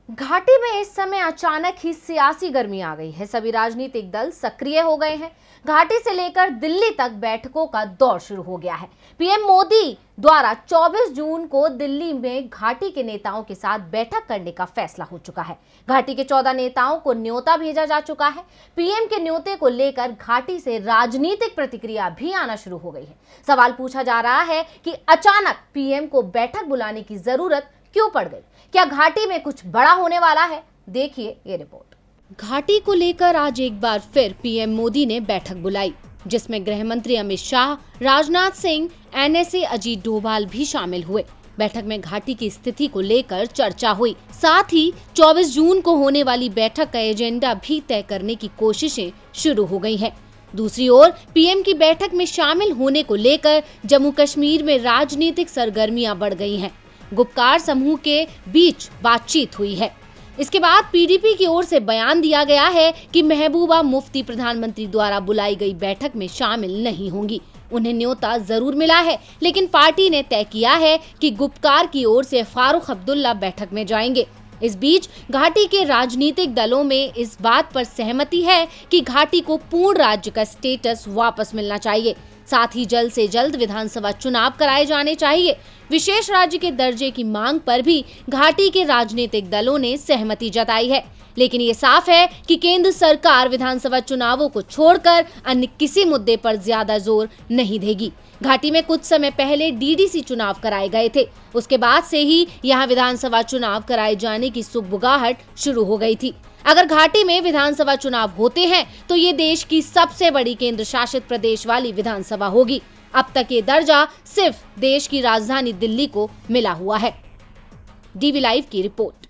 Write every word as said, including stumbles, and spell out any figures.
घाटी में इस समय अचानक ही सियासी गर्मी आ गई है। सभी राजनीतिक दल सक्रिय हो गए हैं। घाटी से लेकर दिल्ली तक बैठकों का दौर शुरू हो गया है। पीएम मोदी द्वारा चौबीस जून को दिल्ली में घाटी के नेताओं के साथ बैठक करने का फैसला हो चुका है। घाटी के चौदह नेताओं को न्योता भेजा जा चुका है। पीएम के न्योते को लेकर घाटी से राजनीतिक प्रतिक्रिया भी आना शुरू हो गई है। सवाल पूछा जा रहा है कि अचानक पीएम को बैठक बुलाने की जरूरत क्यों पड़ गई? क्या घाटी में कुछ बड़ा होने वाला है? देखिए ये रिपोर्ट। घाटी को लेकर आज एक बार फिर पीएम मोदी ने बैठक बुलाई, जिसमें गृह मंत्री अमित शाह, राजनाथ सिंह, एनएसए अजीत डोभाल भी शामिल हुए। बैठक में घाटी की स्थिति को लेकर चर्चा हुई। साथ ही चौबीस जून को होने वाली बैठक का एजेंडा भी तय करने की कोशिशें शुरू हो गई हैं। दूसरी ओर पीएम की बैठक में शामिल होने को लेकर जम्मू कश्मीर में राजनीतिक सरगर्मियां बढ़ गई हैं। गुपकार समूह के बीच बातचीत हुई है। इसके बाद पीडीपी की ओर से बयान दिया गया है कि महबूबा मुफ्ती प्रधानमंत्री द्वारा बुलाई गई बैठक में शामिल नहीं होंगी। उन्हें न्योता जरूर मिला है, लेकिन पार्टी ने तय किया है कि गुपकार की ओर से फारूक अब्दुल्ला बैठक में जाएंगे। इस बीच घाटी के राजनीतिक दलों में इस बात पर सहमति है कि घाटी को पूर्ण राज्य का स्टेटस वापस मिलना चाहिए। साथ ही जल्द से जल्द विधानसभा चुनाव कराए जाने चाहिए। विशेष राज्य के दर्जे की मांग पर भी घाटी के राजनीतिक दलों ने सहमति जताई है। लेकिन ये साफ है कि केंद्र सरकार विधानसभा चुनावों को छोड़कर अन्य किसी मुद्दे पर ज्यादा जोर नहीं देगी। घाटी में कुछ समय पहले डीडीसी चुनाव कराए गए थे। उसके बाद से ही यहाँ विधानसभा चुनाव कराए जाने की सुगबुगाहट शुरू हो गई थी। अगर घाटी में विधानसभा चुनाव होते हैं तो ये देश की सबसे बड़ी केंद्र शासित प्रदेश वाली विधानसभा होगी। अब तक ये दर्जा सिर्फ देश की राजधानी दिल्ली को मिला हुआ है। डीवी लाइव की रिपोर्ट।